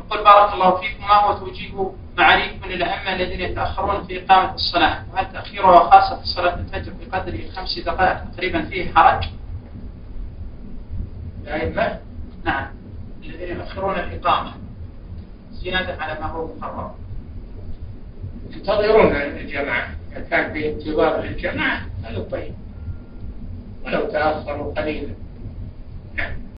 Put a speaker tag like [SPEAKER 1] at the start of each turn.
[SPEAKER 1] يقول بارك الله فيكم، ما هو توجيه معاريف من الأئمة الذين يتأخرون في إقامة الصلاة؟ وهل تأخيرها خاصة في صلاة الفجر بقدر 5 دقائق تقريبا فيه حرج؟
[SPEAKER 2] الأئمة؟
[SPEAKER 1] نعم، الذين يؤخرون الإقامة زيادة على ما هو مقرر.
[SPEAKER 2] ينتظرون الجماعة، إذا كان في انتظار للجماعة هذا طيب، ولو تأخروا قليلا.